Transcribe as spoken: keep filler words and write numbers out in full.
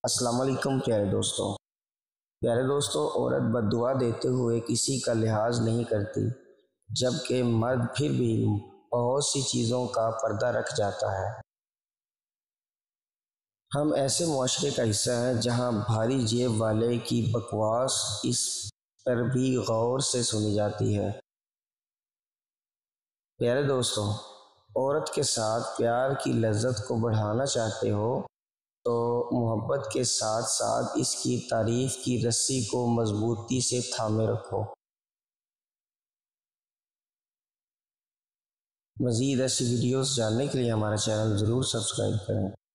अस्सलाम वालेकुम प्यारे दोस्तों प्यारे दोस्तों औरत बद्दुआ देते हुए किसी का लिहाज नहीं करती, जबकि मर्द फिर भी बहुत सी चीज़ों का पर्दा रख जाता है। हम ऐसे मुआशरे का हिस्सा हैं जहां भारी जेब वाले की बकवास इस पर भी गौर से सुनी जाती है। प्यारे दोस्तों, औरत के साथ प्यार की लज्जत को बढ़ाना चाहते हो तो मोहब्बत के साथ साथ इसकी तारीफ की रस्सी को मजबूती से थामे रखो। मज़ीद ऐसी वीडियोस जानने के लिए हमारा चैनल ज़रूर सब्सक्राइब करें।